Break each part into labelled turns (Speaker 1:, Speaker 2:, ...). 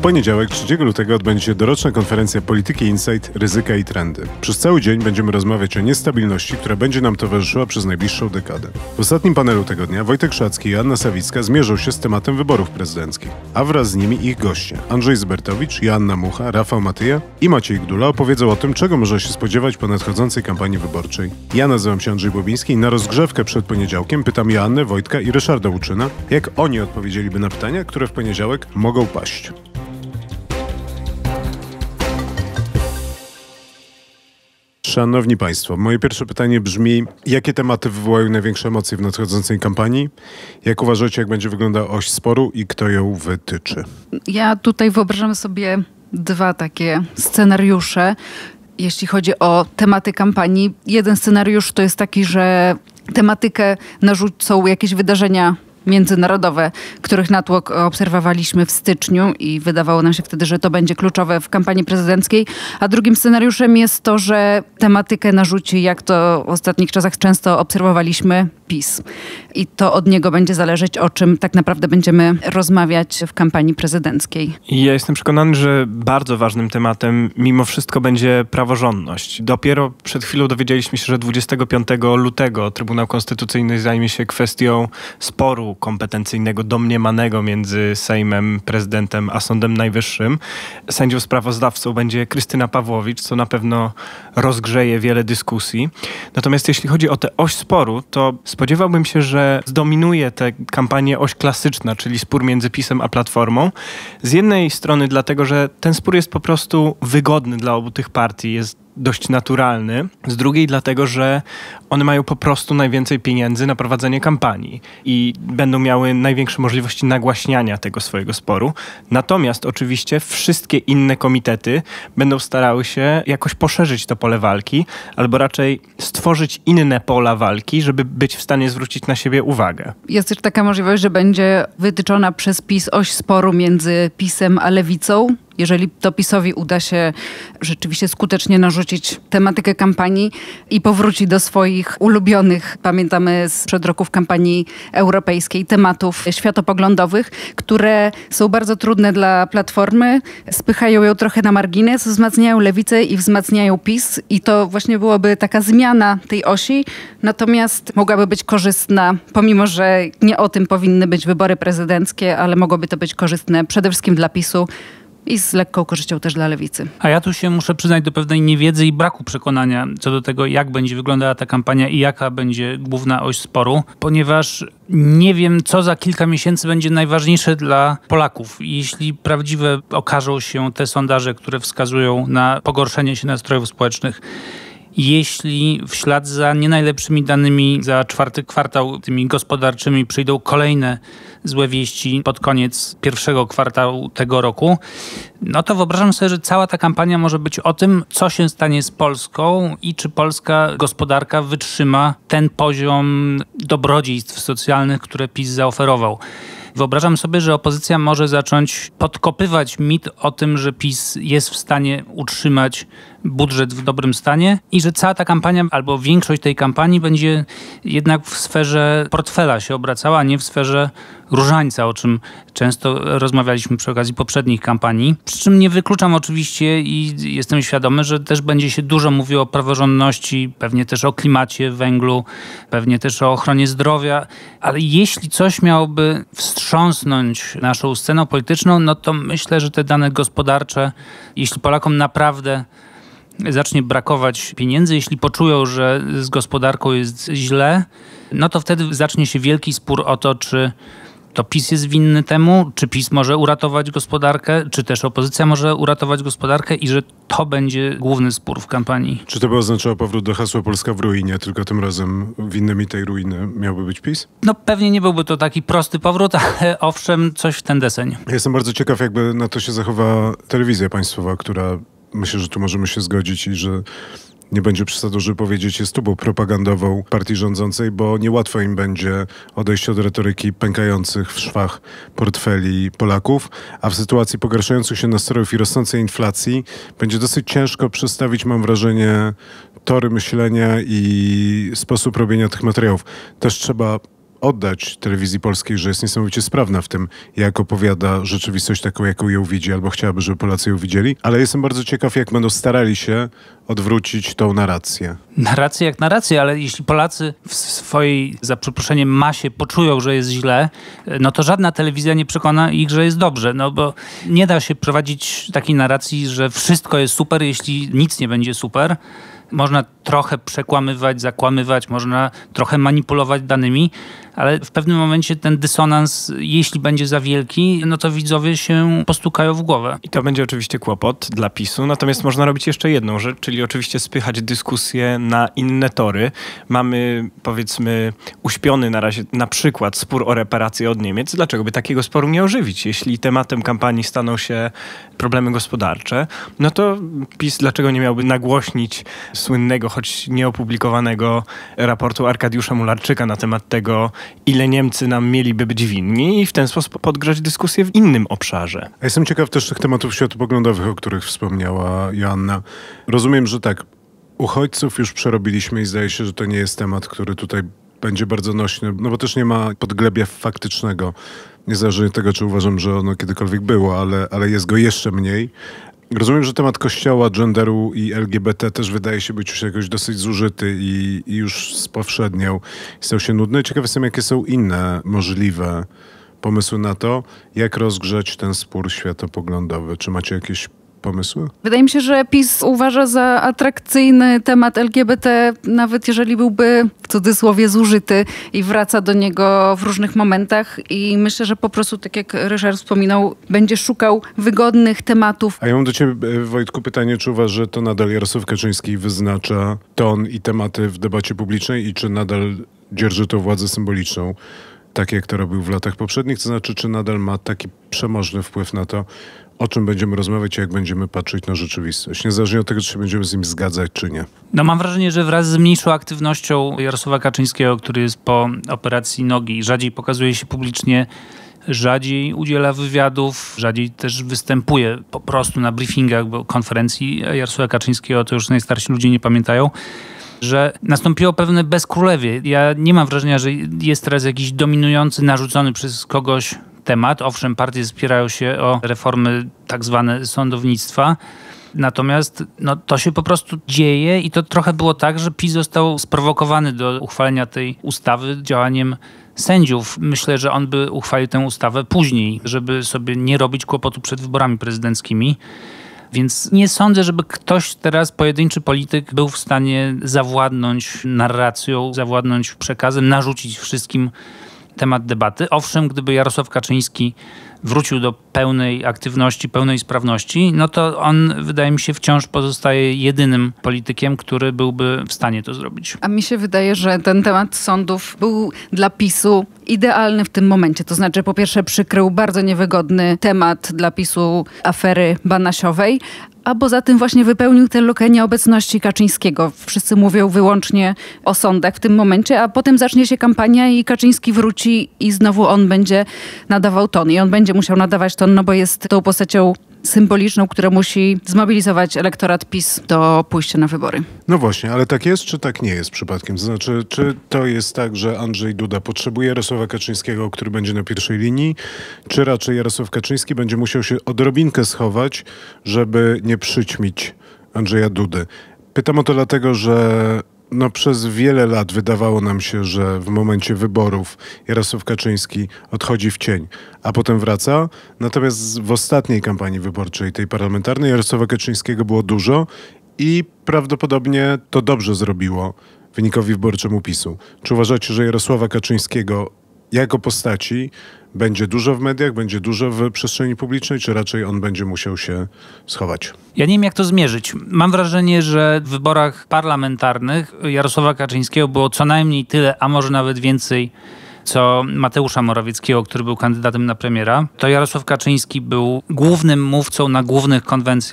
Speaker 1: poniedziałek, 3 lutego, odbędzie się doroczna konferencja Polityki Insight, Ryzyka i Trendy. Przez cały dzień będziemy rozmawiać o niestabilności, która będzie nam towarzyszyła przez najbliższą dekadę. W ostatnim panelu tego dnia Wojtek Szacki i Anna Sawicka zmierzą się z tematem wyborów prezydenckich, a wraz z nimi ich goście Andrzej Zbertowicz, Joanna Mucha, Rafał Matyja i Maciej Gdula opowiedzą o tym, czego można się spodziewać po nadchodzącej kampanii wyborczej. Ja nazywam się Andrzej Bobiński i na rozgrzewkę przed poniedziałkiem pytam Joannę, Wojtka i Ryszarda Łuczyna, jak oni odpowiedzieliby na pytania, które w poniedziałek mogą paść. Szanowni Państwo, moje pierwsze pytanie brzmi, jakie tematy wywołają największe emocje w nadchodzącej kampanii? Jak uważacie, jak będzie wyglądała oś sporu i kto ją wytyczy?
Speaker 2: Ja tutaj wyobrażam sobie dwa takie scenariusze, jeśli chodzi o tematy kampanii. Jeden scenariusz to jest taki, że tematykę narzucą jakieś wydarzenia międzynarodowe, których natłok obserwowaliśmy w styczniu i wydawało nam się wtedy, że to będzie kluczowe w kampanii prezydenckiej. A drugim scenariuszem jest to, że tematykę narzuci, jak to w ostatnich czasach często obserwowaliśmy, PiS. I to od niego będzie zależeć, o czym tak naprawdę będziemy rozmawiać w kampanii prezydenckiej.
Speaker 3: Ja jestem przekonany, że bardzo ważnym tematem mimo wszystko będzie praworządność. Dopiero przed chwilą dowiedzieliśmy się, że 25 lutego Trybunał Konstytucyjny zajmie się kwestią sporu kompetencyjnego, domniemanego między Sejmem, prezydentem a Sądem Najwyższym. Sędzią sprawozdawcą będzie Krystyna Pawłowicz, co na pewno rozgrzeje wiele dyskusji. Natomiast jeśli chodzi o tę oś sporu, to spodziewałbym się, że zdominuje tę kampanię oś klasyczna, czyli spór między PiS-em a Platformą. Z jednej strony dlatego, że ten spór jest po prostu wygodny dla obu tych partii, jest dość naturalny. Z drugiej dlatego, że one mają po prostu najwięcej pieniędzy na prowadzenie kampanii i będą miały największe możliwości nagłaśniania tego swojego sporu. Natomiast oczywiście wszystkie inne komitety będą starały się jakoś poszerzyć to pole walki, albo raczej stworzyć inne pola walki, żeby być w stanie zwrócić na siebie uwagę.
Speaker 2: Jest też taka możliwość, że będzie wytyczona przez PiS oś sporu między PiS-em a Lewicą. Jeżeli to PiS-owi uda się rzeczywiście skutecznie narzucić tematykę kampanii i powróci do swoich ulubionych, pamiętamy sprzed roku w kampanii europejskiej, tematów światopoglądowych, które są bardzo trudne dla Platformy, spychają ją trochę na margines, wzmacniają Lewicę i wzmacniają PiS i to właśnie byłoby taka zmiana tej osi, natomiast mogłaby być korzystna, pomimo że nie o tym powinny być wybory prezydenckie, ale mogłoby to być korzystne przede wszystkim dla PiS-u, i z lekką korzyścią też dla Lewicy.
Speaker 4: A ja tu się muszę przyznać do pewnej niewiedzy i braku przekonania co do tego, jak będzie wyglądała ta kampania i jaka będzie główna oś sporu, ponieważ nie wiem, co za kilka miesięcy będzie najważniejsze dla Polaków. Jeśli prawdziwe okażą się te sondaże, które wskazują na pogorszenie się nastrojów społecznych, jeśli w ślad za nie najlepszymi danymi za czwarty kwartał, tymi gospodarczymi, przyjdą kolejne złe wieści pod koniec pierwszego kwartału tego roku, no to wyobrażam sobie, że cała ta kampania może być o tym, co się stanie z Polską i czy polska gospodarka wytrzyma ten poziom dobrodziejstw socjalnych, które PiS zaoferował. Wyobrażam sobie, że opozycja może zacząć podkopywać mit o tym, że PiS jest w stanie utrzymać budżet w dobrym stanie i że cała ta kampania albo większość tej kampanii będzie jednak w sferze portfela się obracała, a nie w sferze różańca, o czym często rozmawialiśmy przy okazji poprzednich kampanii. Przy czym nie wykluczam oczywiście i jestem świadomy, że też będzie się dużo mówiło o praworządności, pewnie też o klimacie, węglu, pewnie też o ochronie zdrowia, ale jeśli coś miałoby wstrząsnąć naszą sceną polityczną, no to myślę, że te dane gospodarcze, jeśli Polakom naprawdę zacznie brakować pieniędzy, jeśli poczują, że z gospodarką jest źle, no to wtedy zacznie się wielki spór o to, czy to PiS jest winny temu, czy PiS może uratować gospodarkę, czy też opozycja może uratować gospodarkę i że to będzie główny spór w kampanii.
Speaker 1: Czy to by oznaczało powrót do hasła Polska w ruinie, tylko tym razem winnymi tej ruiny miałby być PiS?
Speaker 4: No pewnie nie byłby to taki prosty powrót, ale owszem, coś w ten deseń.
Speaker 1: Ja jestem bardzo ciekaw, jakby na to się zachowa telewizja państwowa, która, myślę, że tu możemy się zgodzić i że nie będzie przesadą, żeby powiedzieć, jest tubą propagandową partii rządzącej, bo niełatwo im będzie odejść od retoryki pękających w szwach portfeli Polaków, a w sytuacji pogarszających się nastrojów i rosnącej inflacji będzie dosyć ciężko przestawić, mam wrażenie, tory myślenia i sposób robienia tych materiałów. Też trzeba oddać telewizji polskiej, że jest niesamowicie sprawna w tym, jak opowiada rzeczywistość taką, jaką ją widzi, albo chciałaby, żeby Polacy ją widzieli, ale jestem bardzo ciekaw, jak będą starali się odwrócić tą narrację.
Speaker 4: Narrację jak narrację, ale jeśli Polacy w swojej, za przeproszeniem, masie poczują, że jest źle, no to żadna telewizja nie przekona ich, że jest dobrze, no bo nie da się prowadzić takiej narracji, że wszystko jest super, jeśli nic nie będzie super. Można trochę przekłamywać, zakłamywać, można trochę manipulować danymi, ale w pewnym momencie ten dysonans, jeśli będzie za wielki, no to widzowie się postukają w głowę.
Speaker 3: I to będzie oczywiście kłopot dla PiS-u, natomiast można robić jeszcze jedną rzecz, czyli oczywiście spychać dyskusję na inne tory. Mamy, powiedzmy, uśpiony na razie na przykład spór o reparacje od Niemiec. Dlaczego by takiego sporu nie ożywić? Jeśli tematem kampanii staną się problemy gospodarcze, no to PiS dlaczego nie miałby nagłośnić słynnego, choć nieopublikowanego raportu Arkadiusza Mularczyka na temat tego, ile Niemcy nam mieliby być winni i w ten sposób podgrzać dyskusję w innym obszarze.
Speaker 1: A jestem ciekaw też tych tematów światopoglądowych, o których wspomniała Joanna. Rozumiem, że tak, uchodźców już przerobiliśmy i zdaje się, że to nie jest temat, który tutaj będzie bardzo nośny, no bo też nie ma podglebia faktycznego, niezależnie od tego, czy uważam, że ono kiedykolwiek było, ale jest go jeszcze mniej. Rozumiem, że temat kościoła, genderu i LGBT też wydaje się być już jakoś dosyć zużyty i już spowszedniał. Stał się nudny. Ciekaw jestem, jakie są inne możliwe pomysły na to, jak rozgrzać ten spór światopoglądowy. Czy macie jakieś pomysły?
Speaker 2: Wydaje mi się, że PiS uważa za atrakcyjny temat LGBT, nawet jeżeli byłby w cudzysłowie zużyty i wraca do niego w różnych momentach i myślę, że po prostu, tak jak Ryszard wspominał, będzie szukał wygodnych tematów.
Speaker 1: A ja mam do ciebie, Wojtku, pytanie, czy uważasz, że to nadal Jarosław Kaczyński wyznacza ton i tematy w debacie publicznej i czy nadal dzierży tą władzę symboliczną, tak jak to robił w latach poprzednich? To znaczy, czy nadal ma taki przemożny wpływ na to, o czym będziemy rozmawiać i jak będziemy patrzeć na rzeczywistość, niezależnie od tego, czy się będziemy z nim zgadzać, czy nie.
Speaker 4: No mam wrażenie, że wraz z mniejszą aktywnością Jarosława Kaczyńskiego, który jest po operacji nogi, rzadziej pokazuje się publicznie, rzadziej udziela wywiadów, rzadziej też występuje po prostu na briefingach, bo konferencji Jarosława Kaczyńskiego to już najstarsi ludzie nie pamiętają, że nastąpiło pewne bezkrólewie. Ja nie mam wrażenia, że jest teraz jakiś dominujący, narzucony przez kogoś temat. Owszem, partie spierają się o reformy tak zwane sądownictwa, natomiast to się po prostu dzieje i to trochę było tak, że PiS został sprowokowany do uchwalenia tej ustawy działaniem sędziów. Myślę, że on by uchwalił tę ustawę później, żeby sobie nie robić kłopotu przed wyborami prezydenckimi. Więc nie sądzę, żeby ktoś teraz, pojedynczy polityk, był w stanie zawładnąć narracją, zawładnąć przekazem, narzucić wszystkim temat debaty. Owszem, gdyby Jarosław Kaczyński wrócił do pełnej aktywności, pełnej sprawności, no to on, wydaje mi się, wciąż pozostaje jedynym politykiem, który byłby w stanie to zrobić.
Speaker 2: A mi się wydaje, że ten temat sądów był dla PiS-u idealny w tym momencie. To znaczy, po pierwsze, przykrył bardzo niewygodny temat dla PiS-u afery banasiowej, a poza tym właśnie wypełnił tę lukę nieobecności Kaczyńskiego. Wszyscy mówią wyłącznie o sądach w tym momencie, a potem zacznie się kampania i Kaczyński wróci i znowu on będzie nadawał ton. I on będzie musiał nadawać ton, no bo jest tą postacią symboliczną, która musi zmobilizować elektorat PiS do pójścia na wybory.
Speaker 1: No właśnie, ale tak jest, czy tak nie jest przypadkiem? To znaczy, czy to jest tak, że Andrzej Duda potrzebuje Jarosława Kaczyńskiego, który będzie na pierwszej linii, czy raczej Jarosław Kaczyński będzie musiał się odrobinkę schować, żeby nie przyćmić Andrzeja Dudy? Pytam o to dlatego, że przez wiele lat wydawało nam się, że w momencie wyborów Jarosław Kaczyński odchodzi w cień, a potem wraca. Natomiast w ostatniej kampanii wyborczej, tej parlamentarnej, Jarosława Kaczyńskiego było dużo i prawdopodobnie to dobrze zrobiło wynikowi wyborczemu PiS-u. Czy uważacie, że Jarosława Kaczyńskiego jako postaci będzie dużo w mediach, będzie dużo w przestrzeni publicznej, czy raczej on będzie musiał się schować?
Speaker 4: Ja nie wiem, jak to zmierzyć. Mam wrażenie, że w wyborach parlamentarnych Jarosława Kaczyńskiego było co najmniej tyle, a może nawet więcej, co Mateusza Morawieckiego, który był kandydatem na premiera. To Jarosław Kaczyński był głównym mówcą na głównych konwencjach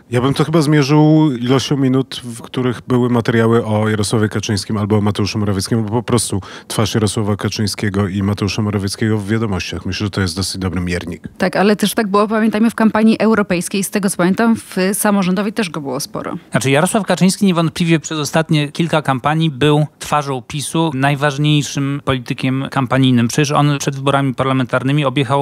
Speaker 1: Ja bym to chyba zmierzył ilością minut, w których były materiały o Jarosławie Kaczyńskim albo o Mateuszu Morawieckim, bo po prostu twarz Jarosława Kaczyńskiego i Mateusza Morawieckiego w wiadomościach. Myślę, że to jest dosyć dobry miernik.
Speaker 2: Tak, ale też tak było, pamiętajmy, w kampanii europejskiej. Z tego co pamiętam, w samorządowej też go było sporo.
Speaker 4: Znaczy Jarosław Kaczyński niewątpliwie przez ostatnie kilka kampanii był twarzą PiS-u, najważniejszym politykiem kampanijnym. Przecież on przed wyborami parlamentarnymi objechał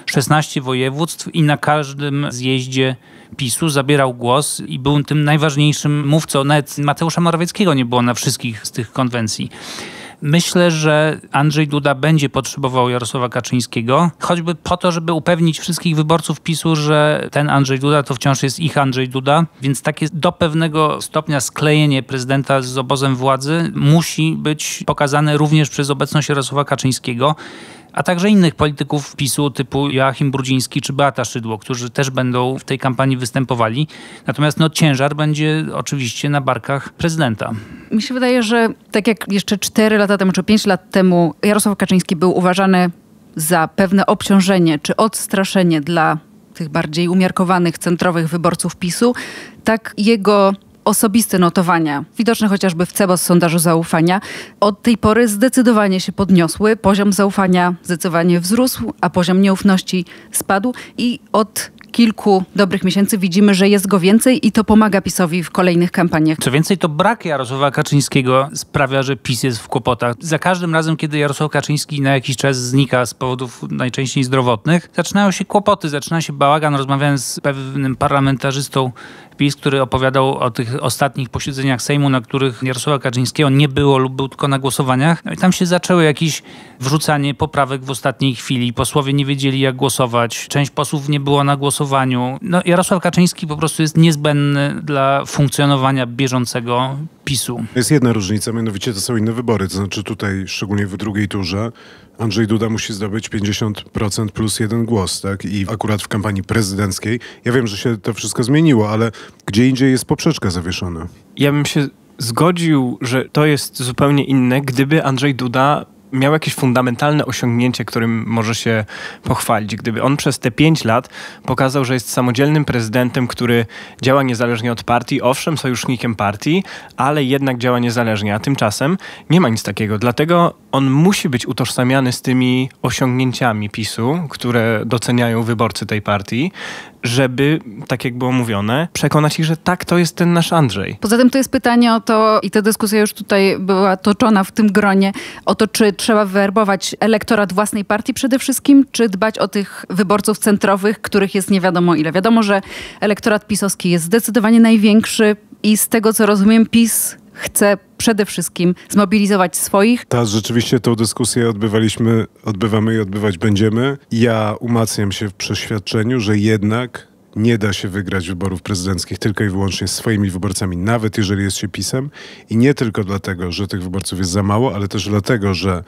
Speaker 4: 16 województw i na każdym zjeździe PiS-u zabierał głos i był tym najważniejszym mówcą. Nawet Mateusza Morawieckiego nie było na wszystkich z tych konwencji. Myślę, że Andrzej Duda będzie potrzebował Jarosława Kaczyńskiego, choćby po to, żeby upewnić wszystkich wyborców PiS-u, że ten Andrzej Duda to wciąż jest ich Andrzej Duda, więc takie do pewnego stopnia sklejenie prezydenta z obozem władzy musi być pokazane również przez obecność Jarosława Kaczyńskiego, a także innych polityków PiS-u typu Joachim Brudziński czy Beata Szydło, którzy też będą w tej kampanii występowali. Natomiast ciężar będzie oczywiście na barkach prezydenta.
Speaker 2: Mi się wydaje, że tak jak jeszcze 4 lata temu czy 5 lat temu Jarosław Kaczyński był uważany za pewne obciążenie czy odstraszenie dla tych bardziej umiarkowanych, centrowych wyborców PiS-u, tak jego osobiste notowania, widoczne chociażby w CBOS sondażu zaufania, od tej pory zdecydowanie się podniosły. Poziom zaufania zdecydowanie wzrósł, a poziom nieufności spadł i od kilku dobrych miesięcy widzimy, że jest go więcej i to pomaga PiS-owi w kolejnych kampaniach.
Speaker 4: Co więcej, to brak Jarosława Kaczyńskiego sprawia, że PiS jest w kłopotach. Za każdym razem, kiedy Jarosław Kaczyński na jakiś czas znika z powodów najczęściej zdrowotnych, zaczynają się kłopoty, zaczyna się bałagan. Rozmawiałem z pewnym parlamentarzystą PiS, który opowiadał o tych ostatnich posiedzeniach Sejmu, na których Jarosława Kaczyńskiego nie było lub był tylko na głosowaniach. No i tam się zaczęło jakieś wrzucanie poprawek w ostatniej chwili. Posłowie nie wiedzieli, jak głosować. Część posłów nie było na głosowaniu. Jarosław Kaczyński po prostu jest niezbędny dla funkcjonowania bieżącego PiS-u.
Speaker 1: Jest jedna różnica, mianowicie to są inne wybory. To znaczy tutaj, szczególnie w drugiej turze, Andrzej Duda musi zdobyć 50% plus 1 głos, tak? I akurat w kampanii prezydenckiej, ja wiem, że się to wszystko zmieniło, ale gdzie indziej jest poprzeczka zawieszona.
Speaker 3: Ja bym się zgodził, że to jest zupełnie inne, gdyby Andrzej Duda miał jakieś fundamentalne osiągnięcie, którym może się pochwalić. Gdyby on przez te 5 lat pokazał, że jest samodzielnym prezydentem, który działa niezależnie od partii, owszem, sojusznikiem partii, ale jednak działa niezależnie, a tymczasem nie ma nic takiego. Dlatego on musi być utożsamiany z tymi osiągnięciami PiS-u, które doceniają wyborcy tej partii, żeby, tak jak było mówione, przekonać ich, że tak, to jest ten nasz Andrzej.
Speaker 2: Poza tym to jest pytanie o to, i ta dyskusja już tutaj była toczona w tym gronie, o to, czy trzeba wywerbować elektorat własnej partii przede wszystkim, czy dbać o tych wyborców centrowych, których jest nie wiadomo ile. Wiadomo, że elektorat pisowski jest zdecydowanie największy i z tego, co rozumiem, PiS chce przede wszystkim zmobilizować swoich.
Speaker 1: Rzeczywiście tą dyskusję odbywamy i odbywać będziemy. Ja umacniam się w przeświadczeniu, że jednak nie da się wygrać wyborów prezydenckich tylko i wyłącznie swoimi wyborcami, nawet jeżeli jest się PiS-em. I nie tylko dlatego, że tych wyborców jest za mało, ale też dlatego, że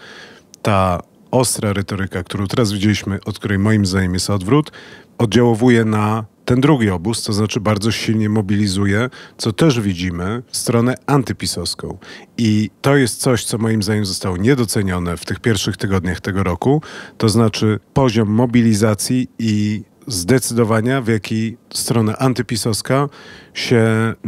Speaker 1: ta ostra retoryka, którą teraz widzieliśmy, od której moim zdaniem jest odwrót, oddziałuje na ten drugi obóz, to znaczy bardzo silnie mobilizuje, co też widzimy, stronę antypisowską. I to jest coś, co moim zdaniem zostało niedocenione w tych pierwszych tygodniach tego roku, to znaczy poziom mobilizacji i zdecydowania, w jaki strona antypisowska się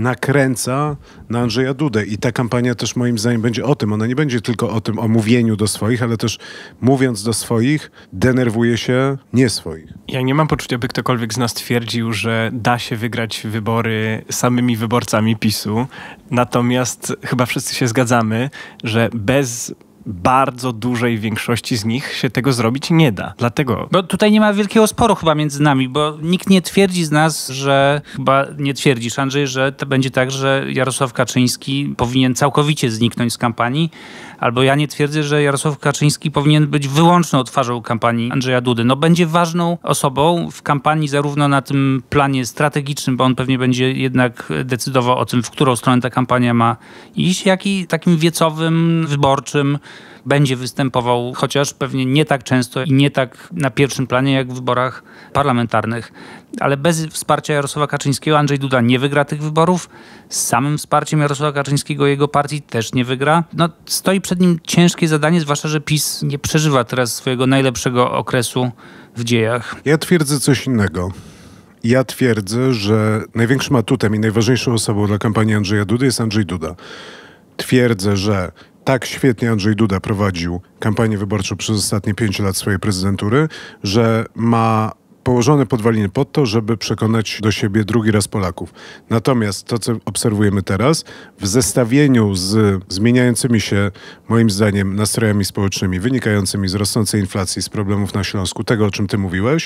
Speaker 1: nakręca na Andrzeja Dudę. I ta kampania też moim zdaniem będzie o tym. Ona nie będzie tylko o tym, o mówieniu do swoich, ale też mówiąc do swoich, denerwuje się nie swoich.
Speaker 3: Ja nie mam poczucia, by ktokolwiek z nas twierdził, że da się wygrać wybory samymi wyborcami PiS-u. Natomiast chyba wszyscy się zgadzamy, że bez bardzo dużej większości z nich się tego zrobić nie da. Dlatego...
Speaker 4: Bo tutaj nie ma wielkiego sporu chyba między nami, bo nikt nie twierdzi z nas, że chyba nie twierdzisz, Andrzej, że to będzie tak, że Jarosław Kaczyński powinien całkowicie zniknąć z kampanii, albo ja nie twierdzę, że Jarosław Kaczyński powinien być wyłączną twarzą kampanii Andrzeja Dudy. Będzie ważną osobą w kampanii zarówno na tym planie strategicznym, bo on pewnie będzie jednak decydował o tym, w którą stronę ta kampania ma iść, jak i takim wiecowym, wyborczym. Będzie występował, chociaż pewnie nie tak często i nie tak na pierwszym planie jak w wyborach parlamentarnych. Ale bez wsparcia Jarosława Kaczyńskiego Andrzej Duda nie wygra tych wyborów. Z samym wsparciem Jarosława Kaczyńskiego jego partii też nie wygra. Stoi przed nim ciężkie zadanie, zwłaszcza, że PiS nie przeżywa teraz swojego najlepszego okresu w dziejach.
Speaker 1: Ja twierdzę coś innego. Ja twierdzę, że największym atutem i najważniejszą osobą dla kampanii Andrzeja Dudy jest Andrzej Duda. Twierdzę, że tak świetnie Andrzej Duda prowadził kampanię wyborczą przez ostatnie 5 lat swojej prezydentury, że ma położone podwaliny pod to, żeby przekonać do siebie drugi raz Polaków. Natomiast to, co obserwujemy teraz, w zestawieniu z zmieniającymi się, moim zdaniem, nastrojami społecznymi, wynikającymi z rosnącej inflacji, z problemów na Śląsku, tego, o czym ty mówiłeś,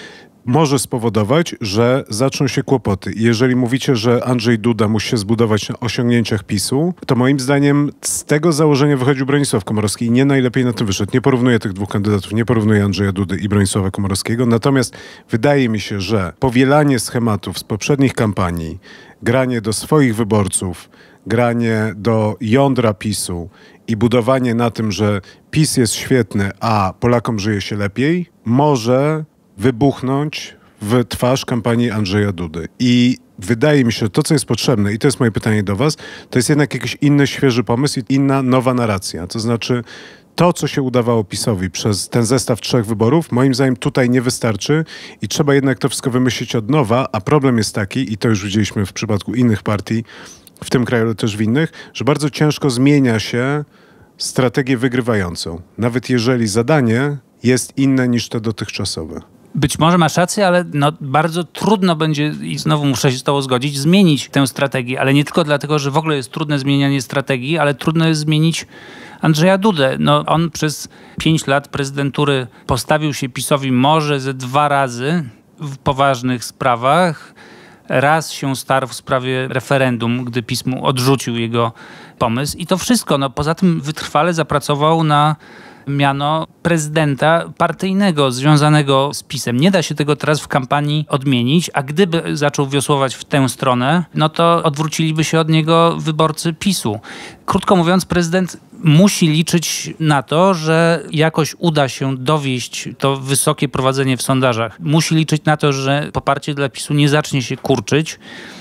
Speaker 1: może spowodować, że zaczną się kłopoty. I jeżeli mówicie, że Andrzej Duda musi się zbudować na osiągnięciach PiS-u, to moim zdaniem z tego założenia wychodził Bronisław Komorowski i nie najlepiej na tym wyszedł. Nie porównuję tych dwóch kandydatów, nie porównuję Andrzeja Dudy i Bronisława Komorowskiego, natomiast wydaje mi się, że powielanie schematów z poprzednich kampanii, granie do swoich wyborców, granie do jądra PiS-u i budowanie na tym, że PiS jest świetny, a Polakom żyje się lepiej, może wybuchnąć w twarz kampanii Andrzeja Dudy. I wydaje mi się, że to, co jest potrzebne, i to jest moje pytanie do was, to jest jednak jakiś inny, świeży pomysł i inna, nowa narracja. To znaczy, to, co się udawało PiS-owi przez ten zestaw 3 wyborów, moim zdaniem tutaj nie wystarczy i trzeba jednak to wszystko wymyślić od nowa, a problem jest taki, i to już widzieliśmy w przypadku innych partii w tym kraju, ale też w innych, że bardzo ciężko zmienia się strategię wygrywającą. Nawet jeżeli zadanie jest inne niż te dotychczasowe.
Speaker 4: Być może masz rację, ale bardzo trudno będzie, i znowu muszę się z tobą zgodzić, zmienić tę strategię, ale nie tylko dlatego, że w ogóle jest trudne zmienianie strategii, ale trudno jest zmienić Andrzeja Dudę. On przez 5 lat prezydentury postawił się PiS-owi może ze 2 razy w poważnych sprawach. Raz się starł w sprawie referendum, gdy PiS mu odrzucił jego pomysł i to wszystko. Poza tym wytrwale zapracował na miano prezydenta partyjnego związanego z PiS-em. Nie da się tego teraz w kampanii odmienić, a gdyby zaczął wiosłować w tę stronę, to odwróciliby się od niego wyborcy PiS-u. Krótko mówiąc, prezydent musi liczyć na to, że jakoś uda się dowieść to wysokie prowadzenie w sondażach. Musi liczyć na to, że poparcie dla PiS-u nie zacznie się kurczyć,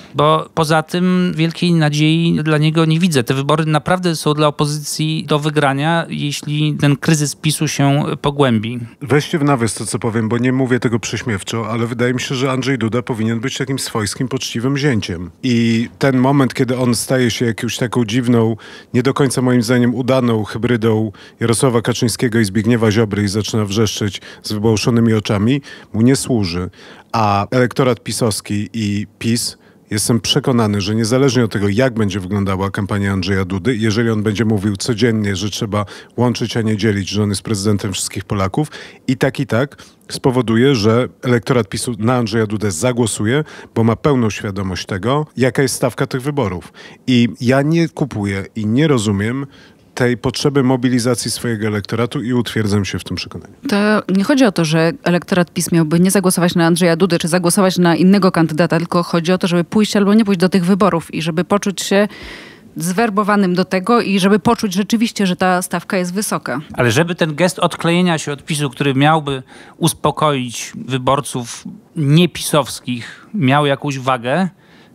Speaker 4: bo poza tym wielkiej nadziei dla niego nie widzę. Te wybory naprawdę są dla opozycji do wygrania, jeśli ten kryzys PiS-u się pogłębi.
Speaker 1: Weźcie w nawias to, co powiem, bo nie mówię tego prześmiewczo, ale wydaje mi się, że Andrzej Duda powinien być takim swojskim, poczciwym zięciem. I ten moment, kiedy on staje się jakąś taką dziwną, nie do końca moim zdaniem udaną hybrydą Jarosława Kaczyńskiego i Zbigniewa Ziobry i zaczyna wrzeszczeć z wybałszonymi oczami, mu nie służy. A elektorat pisowski i PiS, jestem przekonany, że niezależnie od tego, jak będzie wyglądała kampania Andrzeja Dudy, jeżeli on będzie mówił codziennie, że trzeba łączyć, a nie dzielić, że on jest prezydentem wszystkich Polaków, i tak spowoduje, że elektorat PiS-u na Andrzeja Dudę zagłosuje, bo ma pełną świadomość tego, jaka jest stawka tych wyborów. I ja nie kupuję i nie rozumiem tej potrzeby mobilizacji swojego elektoratu i utwierdzam się w tym przekonaniu.
Speaker 2: To nie chodzi o to, że elektorat PiS miałby nie zagłosować na Andrzeja Dudę, czy zagłosować na innego kandydata, tylko chodzi o to, żeby pójść albo nie pójść do tych wyborów i żeby poczuć się zwerbowanym do tego i żeby poczuć rzeczywiście, że ta stawka jest wysoka.
Speaker 4: Ale żeby ten gest odklejenia się od PiS-u, który miałby uspokoić wyborców niepisowskich, miał jakąś wagę,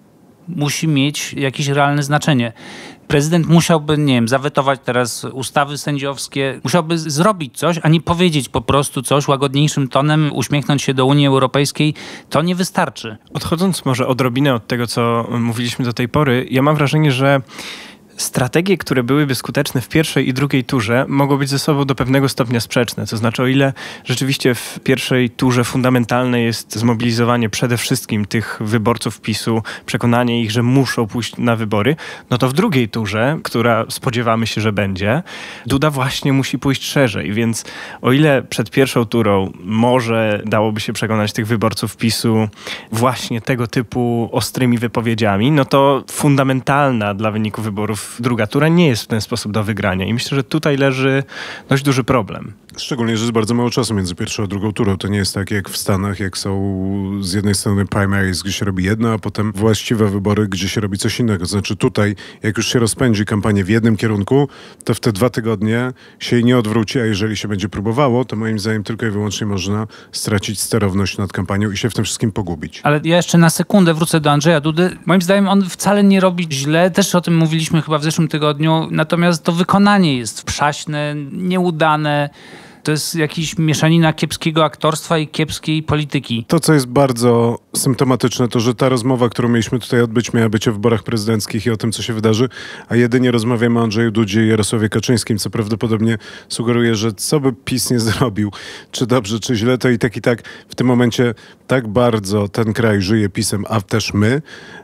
Speaker 4: musi mieć jakieś realne znaczenie. Prezydent musiałby, zawetować teraz ustawy sędziowskie, musiałby zrobić coś, a nie powiedzieć po prostu coś łagodniejszym tonem, uśmiechnąć się do Unii Europejskiej. To nie wystarczy.
Speaker 3: Odchodząc może odrobinę od tego, co mówiliśmy do tej pory, ja mam wrażenie, że strategie, które byłyby skuteczne w pierwszej i drugiej turze, mogą być ze sobą do pewnego stopnia sprzeczne. To znaczy, o ile rzeczywiście w pierwszej turze fundamentalne jest zmobilizowanie przede wszystkim tych wyborców PiS-u, przekonanie ich, że muszą pójść na wybory, to w drugiej turze, która spodziewamy się, że będzie, Duda właśnie musi pójść szerzej. Więc o ile przed pierwszą turą może dałoby się przekonać tych wyborców PiS-u właśnie tego typu ostrymi wypowiedziami, to fundamentalna dla wyniku wyborów druga tura nie jest w ten sposób do wygrania. I myślę, że tutaj leży dość duży problem.
Speaker 1: Szczególnie, że jest bardzo mało czasu między pierwszą a drugą turą. To nie jest tak jak w Stanach, jak są z jednej strony primaries, gdzie się robi jedno, a potem właściwe wybory, gdzie się robi coś innego. To znaczy tutaj, jak już się rozpędzi kampanię w jednym kierunku, to w te 2 tygodnie się jej nie odwróci, a jeżeli się będzie próbowało, to moim zdaniem tylko i wyłącznie można stracić sterowność nad kampanią i się w tym wszystkim pogubić.
Speaker 4: Ale ja jeszcze na sekundę wrócę do Andrzeja Dudy. Moim zdaniem on wcale nie robi źle. Też o tym mówiliśmy chyba w zeszłym tygodniu. Natomiast to wykonanie jest przaśne, nieudane. To jest jakaś mieszanina kiepskiego aktorstwa i kiepskiej polityki.
Speaker 1: To, co jest bardzo symptomatyczne, to, że ta rozmowa, którą mieliśmy tutaj odbyć, miała być o wyborach prezydenckich i o tym, co się wydarzy, a jedynie rozmawiamy o Andrzeju Dudzie i Jarosławie Kaczyńskim, co prawdopodobnie sugeruje, że co by PiS nie zrobił, czy dobrze, czy źle, to i tak w tym momencie tak bardzo ten kraj żyje PiS-em, a też my,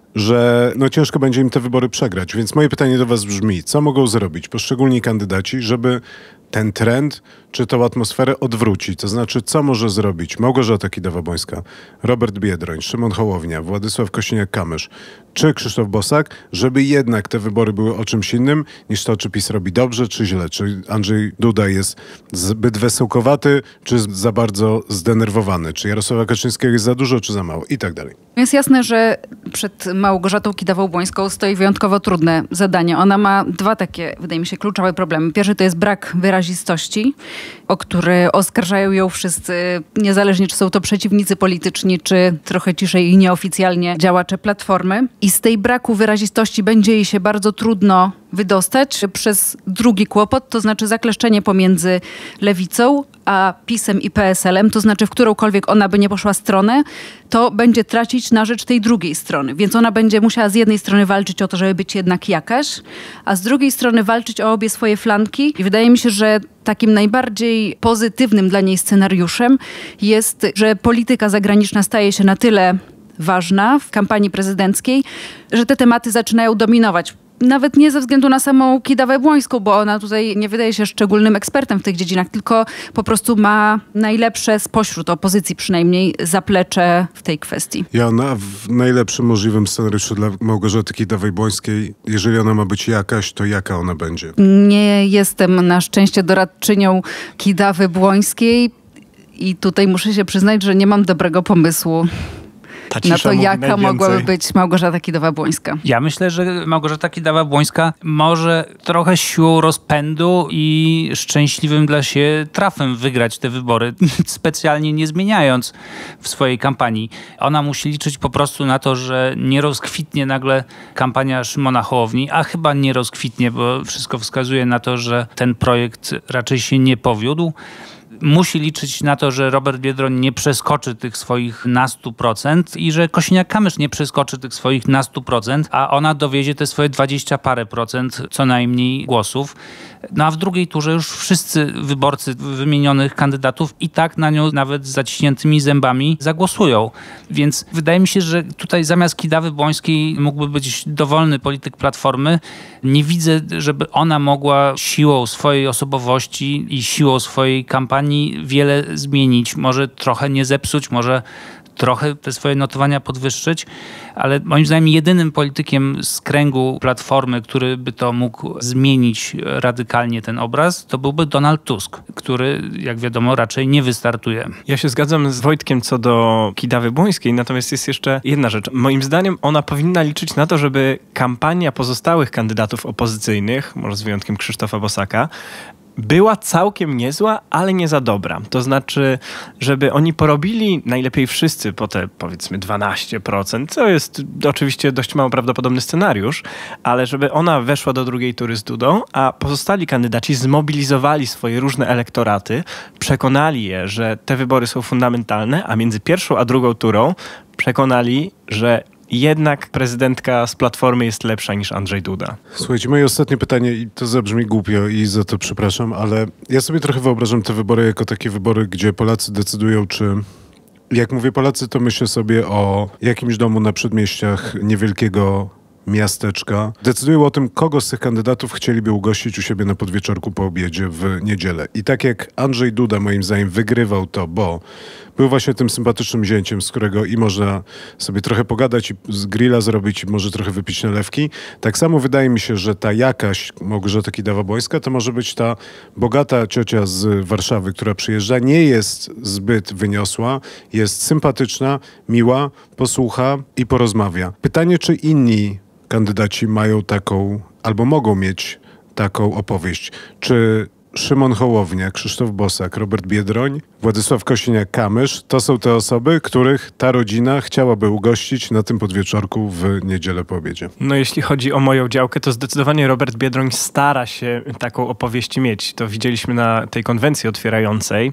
Speaker 1: że ciężko będzie im te wybory przegrać. Więc moje pytanie do was brzmi, co mogą zrobić poszczególni kandydaci, żeby ten trend czy tą atmosferę odwrócić? To znaczy, co może zrobić Małgorzata Kidawa-Błońska, Robert Biedroń, Szymon Hołownia, Władysław Kosiniak-Kamysz czy Krzysztof Bosak, żeby jednak te wybory były o czymś innym niż to, czy PiS robi dobrze, czy źle. Czy Andrzej Duda jest zbyt wesołkowaty, czy za bardzo zdenerwowany. Czy Jarosława Kaczyńskiego jest za dużo, czy za mało i tak dalej.
Speaker 2: Jest jasne, że przed Małgorzatą Kidawą-Błońską stoi wyjątkowo trudne zadanie. Ona ma dwa takie, wydaje mi się, kluczowe problemy. Pierwszy to jest brak wyrazistości, o który oskarżają ją wszyscy, niezależnie czy są to przeciwnicy polityczni, czy trochę ciszej i nieoficjalnie działacze Platformy. I z tej braku wyrazistości będzie jej się bardzo trudno wydostać przez drugi kłopot, to znaczy zakleszczenie pomiędzy Lewicą a PiS-em i PSL-em, to znaczy w którąkolwiek ona by nie poszła stronę, to będzie tracić na rzecz tej drugiej strony. Więc ona będzie musiała z jednej strony walczyć o to, żeby być jednak jakaś, a z drugiej strony walczyć o obie swoje flanki. I wydaje mi się, że takim najbardziej pozytywnym dla niej scenariuszem jest, że polityka zagraniczna staje się na tyle ważna w kampanii prezydenckiej, że te tematy zaczynają dominować. Nawet nie ze względu na samą Kidawę-Błońską, bo ona tutaj nie wydaje się szczególnym ekspertem w tych dziedzinach, tylko po prostu ma najlepsze spośród opozycji przynajmniej zaplecze w tej kwestii.
Speaker 1: Joanna, w najlepszym możliwym scenariuszu dla Małgorzaty Kidawej-Błońskiej, jeżeli ona ma być jakaś, to jaka ona będzie?
Speaker 2: Nie jestem na szczęście doradczynią Kidawy-Błońskiej i tutaj muszę się przyznać, że nie mam dobrego pomysłu na to, jaka mogłaby być Małgorzata Kidawa-Błońska.
Speaker 4: Ja myślę, że Małgorzata Kidawa-Błońska może trochę siłą rozpędu i szczęśliwym dla siebie trafem wygrać te wybory, nic specjalnie nie zmieniając w swojej kampanii. Ona musi liczyć po prostu na to, że nie rozkwitnie nagle kampania Szymona Hołowni, a chyba nie rozkwitnie, bo wszystko wskazuje na to, że ten projekt raczej się nie powiódł. Musi liczyć na to, że Robert Biedroń nie przeskoczy tych swoich na 100% i że Kosiniak-Kamysz nie przeskoczy tych swoich na 100%, a ona dowiezie te swoje 20 parę procent co najmniej głosów. No a w drugiej turze już wszyscy wyborcy wymienionych kandydatów i tak na nią nawet z zaciśniętymi zębami zagłosują. Więc wydaje mi się, że tutaj zamiast Kidawy-Błońskiej mógłby być dowolny polityk Platformy. Nie widzę, żeby ona mogła siłą swojej osobowości i siłą swojej kampanii wiele zmienić. Może trochę nie zepsuć, może trochę te swoje notowania podwyższyć, ale moim zdaniem jedynym politykiem z kręgu Platformy, który by to mógł zmienić radykalnie ten obraz, to byłby Donald Tusk, który, jak wiadomo, raczej nie wystartuje.
Speaker 3: Ja się zgadzam z Wojtkiem co do Kidawy-Błońskiej, natomiast jest jeszcze jedna rzecz. Moim zdaniem ona powinna liczyć na to, żeby kampania pozostałych kandydatów opozycyjnych, może z wyjątkiem Krzysztofa Bosaka, była całkiem niezła, ale nie za dobra. To znaczy, żeby oni porobili najlepiej wszyscy po te, powiedzmy, 12%, co jest oczywiście dość mało prawdopodobny scenariusz, ale żeby ona weszła do drugiej tury z Dudą, a pozostali kandydaci zmobilizowali swoje różne elektoraty, przekonali je, że te wybory są fundamentalne, a między pierwszą a drugą turą przekonali, że jednak prezydentka z Platformy jest lepsza niż Andrzej Duda.
Speaker 1: Słuchajcie, moje ostatnie pytanie, i to zabrzmi głupio i za to przepraszam, ale ja sobie trochę wyobrażam te wybory jako takie wybory, gdzie Polacy decydują, czy... Jak mówię Polacy, to myślę sobie o jakimś domu na przedmieściach niewielkiego miasteczka. Decydują o tym, kogo z tych kandydatów chcieliby ugościć u siebie na podwieczorku po obiedzie w niedzielę. I tak jak Andrzej Duda moim zdaniem wygrywał to, bo był właśnie tym sympatycznym zięciem, z którego i można sobie trochę pogadać i z grilla zrobić i może trochę wypić nalewki. Tak samo wydaje mi się, że ta jakaś Małgorzata Kidawa-Błońska to może być ta bogata ciocia z Warszawy, która przyjeżdża, nie jest zbyt wyniosła, jest sympatyczna, miła, posłucha i porozmawia. Pytanie, czy inni kandydaci mają taką, albo mogą mieć taką opowieść. Czy Szymon Hołownia, Krzysztof Bosak, Robert Biedroń, Władysław Kosiniak-Kamysz to są te osoby, których ta rodzina chciałaby ugościć na tym podwieczorku w niedzielę po obiedzie.
Speaker 3: No jeśli chodzi o moją działkę, to zdecydowanie Robert Biedroń stara się taką opowieść mieć. To widzieliśmy na tej konwencji otwierającej,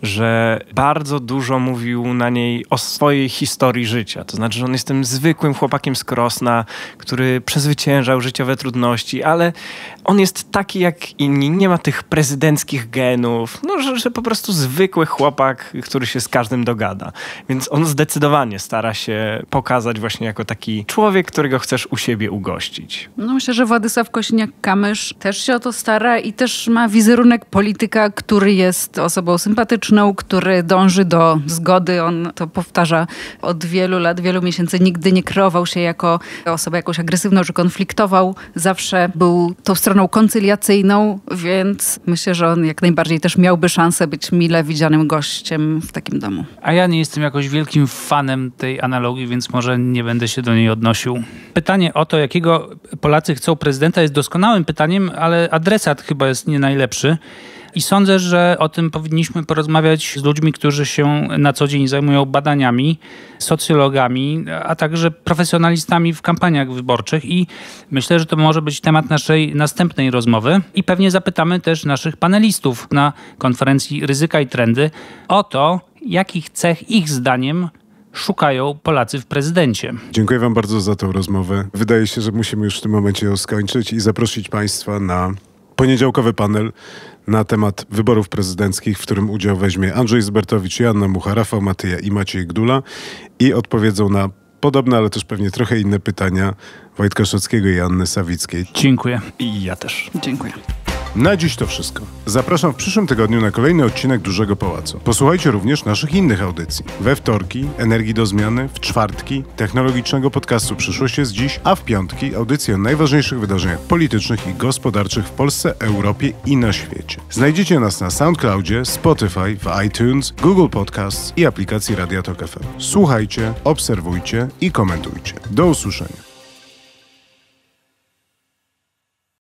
Speaker 3: że bardzo dużo mówił na niej o swojej historii życia. To znaczy, że on jest tym zwykłym chłopakiem z Krosna, który przezwyciężał życiowe trudności, ale on jest taki jak inni, nie ma tych prezydenckich genów, no, że po prostu zwykły chłopak, który się z każdym dogada. Więc on zdecydowanie stara się pokazać właśnie jako taki człowiek, którego chcesz u siebie ugościć.
Speaker 2: No myślę, że Władysław Kosiniak-Kamysz też się o to stara i też ma wizerunek polityka, który jest osobą sympatyczną, który dąży do zgody. On to powtarza od wielu lat, wielu miesięcy. Nigdy nie kreował się jako osoba jakąś agresywną czy konfliktował. Zawsze był tą stroną koncyliacyjną, więc myślę, że on jak najbardziej też miałby szansę być mile widzianym gościem w takim domu.
Speaker 4: A ja nie jestem jakoś wielkim fanem tej analogii, więc może nie będę się do niej odnosił. Pytanie o to, jakiego Polacy chcą prezydenta, jest doskonałym pytaniem, ale adresat chyba jest nie najlepszy. I sądzę, że o tym powinniśmy porozmawiać z ludźmi, którzy się na co dzień zajmują badaniami, socjologami, a także profesjonalistami w kampaniach wyborczych. I myślę, że to może być temat naszej następnej rozmowy. I pewnie zapytamy też naszych panelistów na konferencji Ryzyka i Trendy o to, jakich cech ich zdaniem szukają Polacy w prezydencie.
Speaker 1: Dziękuję wam bardzo za tę rozmowę. Wydaje się, że musimy już w tym momencie ją skończyć i zaprosić państwa na poniedziałkowy panel na temat wyborów prezydenckich, w którym udział weźmie Andrzej Zbertowicz, Joanna Mucha, Rafał Matyja i Maciej Gdula i odpowiedzą na podobne, ale też pewnie trochę inne pytania Wojtka Szockiego i Anny Sawickiej.
Speaker 4: Dziękuję.
Speaker 3: I ja też.
Speaker 2: Dziękuję.
Speaker 1: Na dziś to wszystko. Zapraszam w przyszłym tygodniu na kolejny odcinek Dużego Pałacu. Posłuchajcie również naszych innych audycji. We wtorki Energii do Zmiany, w czwartki technologicznego podcastu Przyszłość jest dziś, a w piątki audycje o najważniejszych wydarzeniach politycznych i gospodarczych w Polsce, Europie i na świecie. Znajdziecie nas na SoundCloudzie, Spotify, w iTunes, Google Podcasts i aplikacji Radia Tok FM. Słuchajcie, obserwujcie i komentujcie. Do usłyszenia.